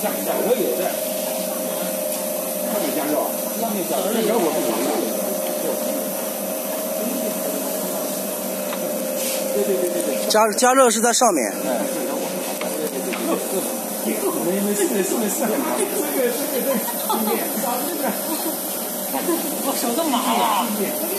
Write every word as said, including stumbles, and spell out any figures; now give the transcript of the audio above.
下下热也在，上面加热，上面加热，这个我不知道。对对对对对。 加加热是在上面。 哎，没没事没事没事，这个这个这个，我手都麻了。